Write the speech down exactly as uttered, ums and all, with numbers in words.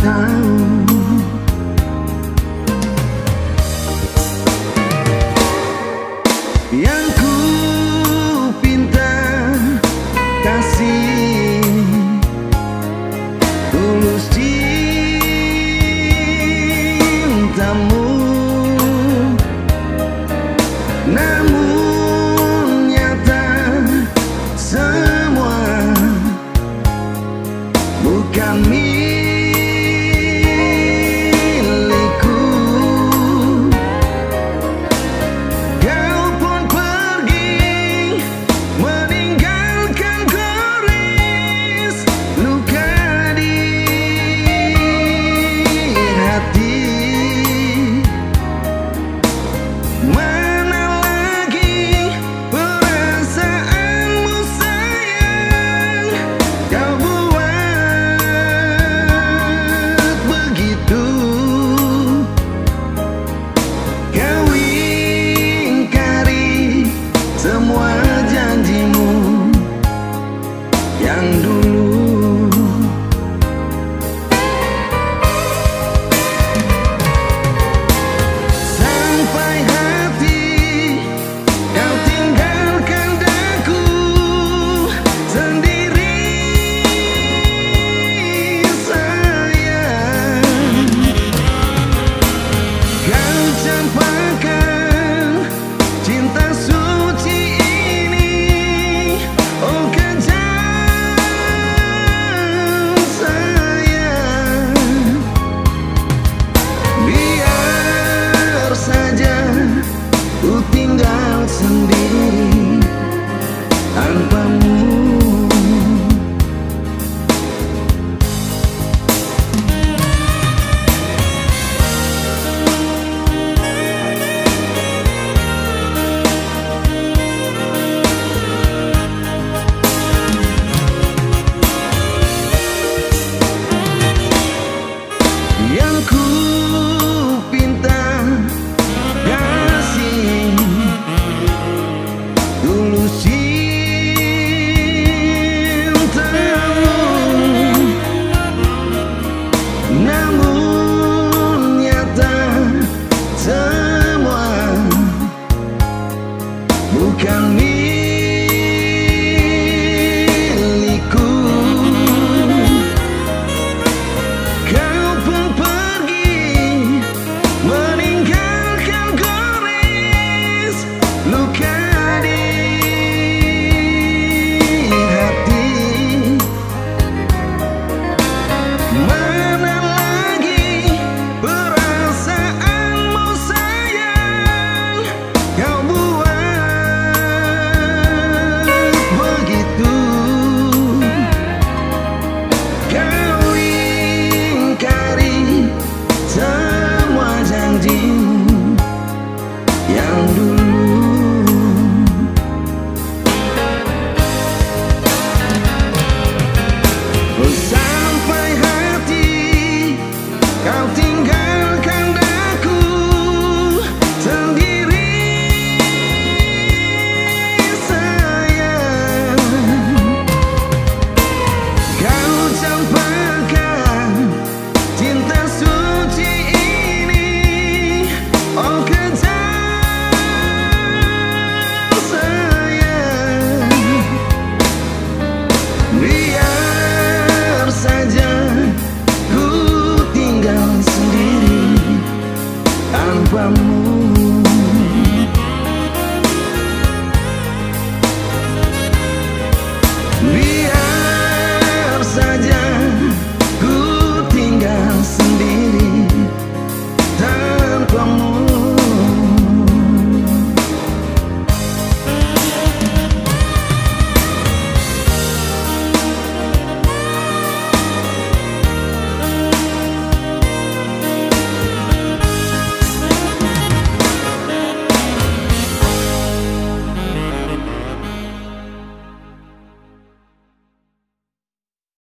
tahu. Yang ku pinta kasih tulus cintamu, namun nyata semua bukan milikku. Kau pun pergi meninggalkan goris luka di hati. Mana lagi perasaanmu sayang, kau buat begitu. Kau ingkari semua janjimu yang dulu. Sampai hati kau tinggalkan daku sendiri sayang. Kau campakkan cinta suci ini, oh kejam sayang. Biar saja ku tinggal sendiri tanpamu. Yang ku pinta kasih tulus cintamu, namun nyata semua bukan milikku. Kau pun pergi meninggalkan goris luka di hati. Mana lagi perasaanmu sayang, kau buat begitu. Kau ingkari semua janjimu yang dulu. Oh, sampai hati kau tinggalkan daku sendiri sayang. Kau campakkan cinta suci ini, oh kejam sayang. Biar saja ku tinggal sendiri tanpamu.